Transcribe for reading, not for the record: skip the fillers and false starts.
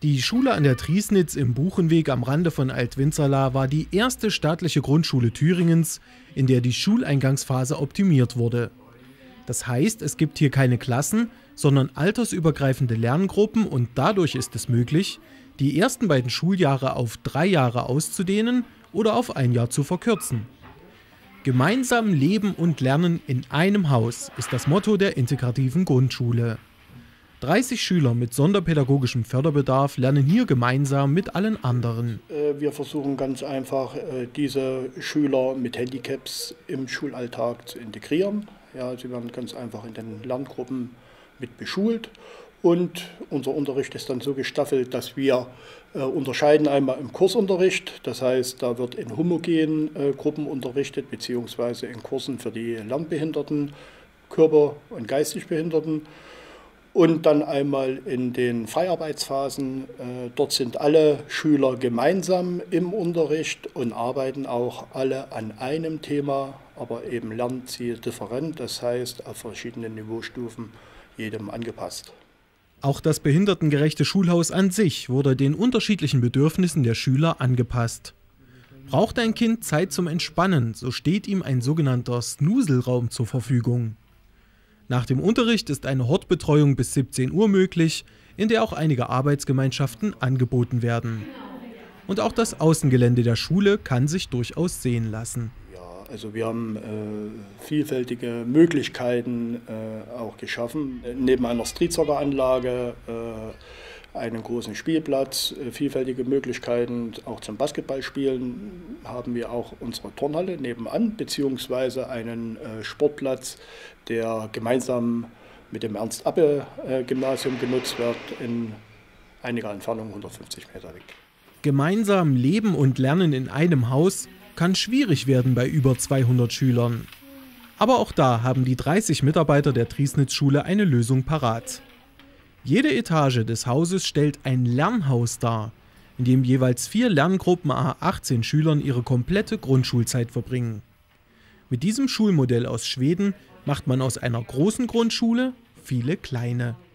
Die Schule an der Triesnitz im Buchenweg am Rande von Alt-Winzerla war die erste staatliche Grundschule Thüringens, in der die Schuleingangsphase optimiert wurde. Das heißt, es gibt hier keine Klassen, sondern altersübergreifende Lerngruppen und dadurch ist es möglich, die ersten beiden Schuljahre auf 3 Jahre auszudehnen oder auf 1 Jahr zu verkürzen. Gemeinsam leben und lernen in einem Haus ist das Motto der integrativen Grundschule. 30 Schüler mit sonderpädagogischem Förderbedarf lernen hier gemeinsam mit allen anderen. Wir versuchen ganz einfach, diese Schüler mit Handicaps im Schulalltag zu integrieren. Ja, sie werden ganz einfach in den Lerngruppen mit beschult. Und unser Unterricht ist dann so gestaffelt, dass wir unterscheiden einmal im Kursunterricht. Das heißt, da wird in homogenen Gruppen unterrichtet, beziehungsweise in Kursen für die Lernbehinderten, Körper- und geistig Behinderten. Und dann einmal in den Freiarbeitsphasen. Dort sind alle Schüler gemeinsam im Unterricht und arbeiten auch alle an einem Thema, aber eben Lernziel different, das heißt auf verschiedenen Niveaustufen jedem angepasst. Auch das behindertengerechte Schulhaus an sich wurde den unterschiedlichen Bedürfnissen der Schüler angepasst. Braucht ein Kind Zeit zum Entspannen, so steht ihm ein sogenannter Snuselraum zur Verfügung. Nach dem Unterricht ist eine Hortbetreuung bis 17 Uhr möglich, in der auch einige Arbeitsgemeinschaften angeboten werden. Und auch das Außengelände der Schule kann sich durchaus sehen lassen. Ja, also wir haben vielfältige Möglichkeiten auch geschaffen. Neben einer Streetsoccer-Anlage, einen großen Spielplatz, vielfältige Möglichkeiten auch zum Basketballspielen haben wir auch unsere Turnhalle nebenan, beziehungsweise einen Sportplatz, der gemeinsam mit dem Ernst-Abbe-Gymnasium genutzt wird, in einiger Entfernung, 150 Meter weg. Gemeinsam leben und lernen in einem Haus kann schwierig werden bei über 200 Schülern. Aber auch da haben die 30 Mitarbeiter der Triesnitz-Schule eine Lösung parat. Jede Etage des Hauses stellt ein Lernhaus dar, in dem jeweils 4 Lerngruppen à 18 Schülern ihre komplette Grundschulzeit verbringen. Mit diesem Schulmodell aus Schweden macht man aus einer großen Grundschule viele kleine.